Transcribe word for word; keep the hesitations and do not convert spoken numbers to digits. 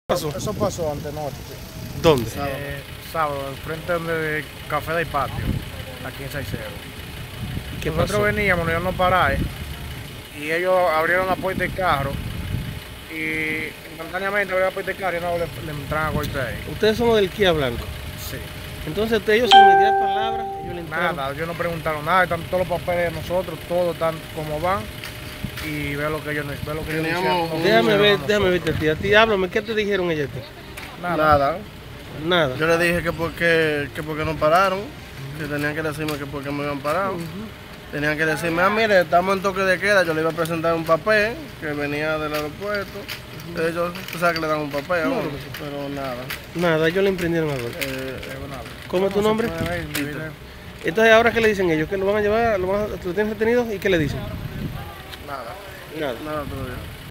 pasó? Eso pasó antenoche. ¿Dónde? Eh, sábado, enfrente del Café del Patio, aquí en Saicero. ¿Qué Nosotros pasó? veníamos, nos íbamos a parar, ¿eh? Y ellos abrieron la puerta del carro y instantáneamente abrieron la puerta del carro y no le, le entraron a golpear ahí. Ustedes son del Kia Blanco. Sí. Entonces ellos sin mediar palabra, ellos le entraron. Nada, ellos no preguntaron nada, están todos los papeles de nosotros, todos están como van. Y ve lo que ellos ve lo que ellos Teníamos hicieron. Déjame ver, Nosotros. déjame verte a ti. A ti, háblame, ¿qué te dijeron ellos? a ti? Nada. nada. Nada. Yo le dije que porque, que porque no pararon, que tenían que decirme que porque me habían parado. Tenían que decirme, ah, mire, estamos en toque de queda. Yo le iba a presentar un papel que venía del aeropuerto. Ellos, tú sabes que le dan un papel a uno, pero nada. Nada, ellos le emprendieron algo. Eh, ¿Cómo es tu nombre? Se puede ver, mi vida. Entonces, ¿ahora qué le dicen ellos? ¿Que lo van a llevar? ¿Lo, van a, lo tienes detenido? ¿Y qué le dicen? nada, Nada. nada todavía.